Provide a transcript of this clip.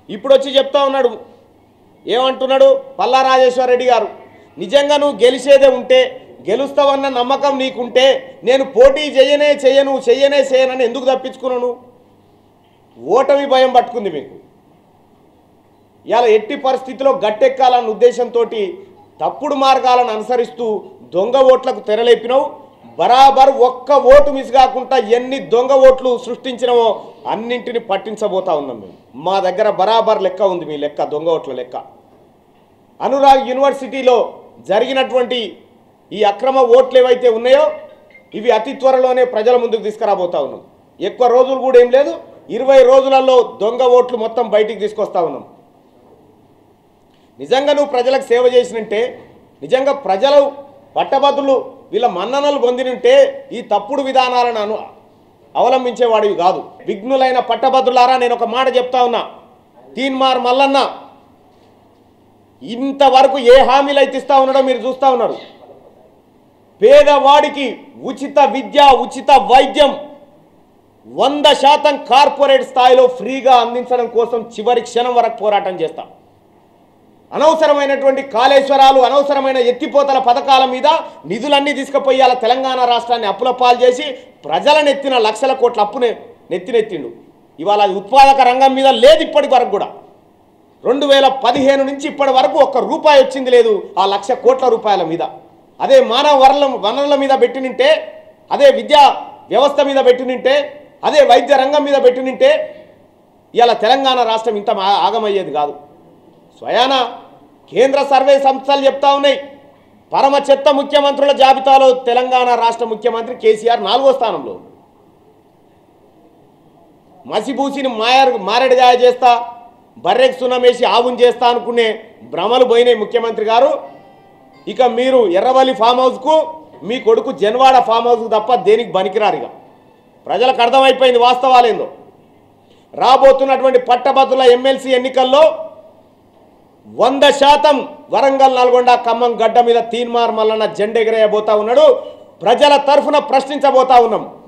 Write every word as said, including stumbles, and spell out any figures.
ఇప్పుడు వచ్చి చెప్తా ఉన్నాడు, ఏమంటున్నాడు పల్లా రాజేశ్వర రెడ్డి గారు, నిజంగా నువ్వు గెలిచేదే ఉంటే, గెలుస్తావన్న నమ్మకం నీకుంటే నేను పోటీ చేయనే చేయను చెయ్యనే చేయనని ఎందుకు తప్పించుకున్నాను? ఓటమి భయం పట్టుకుంది మీకు. ఇవాళ ఎట్టి పరిస్థితిలో గట్టెక్కాలన్న ఉద్దేశంతో తప్పుడు మార్గాలను అనుసరిస్తూ దొంగ ఓట్లకు తెరలేపినావు. బరాబర్ ఒక్క ఓటు మిస్ కాకుండా ఎన్ని దొంగ ఓట్లు సృష్టించినవో అన్నింటిని పట్టించబోతా ఉన్నాం మేము. మా దగ్గర బరాబర్ లెక్క ఉంది, మీ లెక్క దొంగ ఓట్ల లెక్క. అనురాగ్ యూనివర్సిటీలో జరిగినటువంటి ఈ అక్రమ ఓట్లు ఏవైతే ఉన్నాయో ఇవి అతి త్వరలోనే ప్రజల ముందుకు తీసుకురాబోతా ఉన్నాం. ఎక్కువ రోజులు కూడా ఏం లేదు, ఇరవై రోజులలో దొంగ ఓట్లు మొత్తం బయటికి తీసుకొస్తా ఉన్నాం. నిజంగా నువ్వు ప్రజలకు సేవ చేసినంటే, నిజంగా ప్రజలు పట్టభద్రులు వీళ్ళ మన్ననలు పొందినంటే ఈ తప్పుడు విధానాలను అను అవలంబించేవాడివి కాదు. విఘ్నులైన పట్టభద్రులారా, నేను ఒక మాట చెప్తా ఉన్నా, తీన్మార్ మల్లన్న ఇంతవరకు ఏ హామీలు అయితే ఇస్తా ఉన్నాడో మీరు చూస్తూ ఉన్నారు. పేదవాడికి ఉచిత విద్య, ఉచిత వైద్యం వంద శాతం కార్పొరేట్ స్థాయిలో ఫ్రీగా అందించడం కోసం చివరి క్షణం వరకు పోరాటం చేస్తాం. అనవసరమైనటువంటి కాళేశ్వరాలు, అనవసరమైన ఎత్తిపోతల పథకాల మీద నిధులన్నీ తీసుకుపోయాల తెలంగాణ రాష్ట్రాన్ని అప్పుల పాలు చేసి ప్రజలను ఎత్తిన లక్షల కోట్ల అప్పునే నెత్తినెత్తిండు. ఇవాళ అది ఉత్పాదక రంగం మీద లేదు ఇప్పటి వరకు కూడా. రెండు వేల పదిహేను నుంచి ఇప్పటి వరకు ఒక్క రూపాయి వచ్చింది లేదు ఆ లక్ష కోట్ల రూపాయల మీద. అదే మానవ వనరుల వనరుల మీద పెట్టినింటే, అదే విద్యా వ్యవస్థ మీద పెట్టినింటే, అదే వైద్య రంగం మీద పెట్టినింటే ఇవాళ తెలంగాణ రాష్ట్రం ఇంత ఆగమయ్యేది కాదు. స్వయాన కేంద్ర సర్వే సంస్థలు చెప్తా ఉన్నాయి, పరమ చెత్త ముఖ్యమంత్రుల జాబితాలో తెలంగాణ రాష్ట్ర ముఖ్యమంత్రి కేసీఆర్ నాలుగో స్థానంలో. మసిబూసిని మాయర్ మారేడుగాయ చేస్తా, బర్రెకు సున్నమేసి ఆవును చేస్తా అనుకునే భ్రమలు పోయినాయి ముఖ్యమంత్రి గారు. ఇక మీరు ఎర్రవల్లి ఫామ్ హౌస్కు, మీ కొడుకు జన్వాడ ఫామ్ హౌస్కు తప్ప దేనికి బనికిరారు. ఇక ప్రజలకు అర్థమైపోయింది వాస్తవాలేందో. రాబోతున్నటువంటి పట్టభద్రుల ఎమ్మెల్సీ ఎన్నికల్లో వంద శాతం వరంగల్, నల్గొండ, ఖమ్మం గడ్డ మీద తీన్మార్ మల్లన్న జెండెగరేయబోతా ఉన్నాడు. ప్రజల తరఫున ప్రశ్నించబోతా ఉన్నాం.